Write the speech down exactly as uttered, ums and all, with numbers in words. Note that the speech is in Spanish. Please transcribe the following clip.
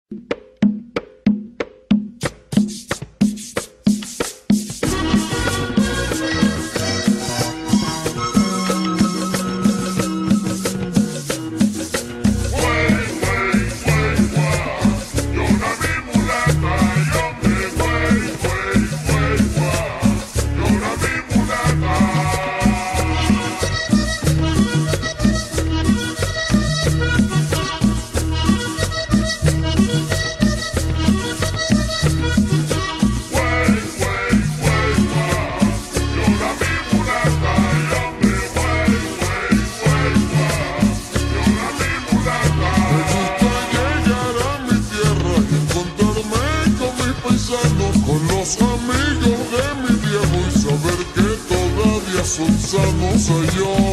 Con los amigos de mi viejo y saber que todavía son sanos yo.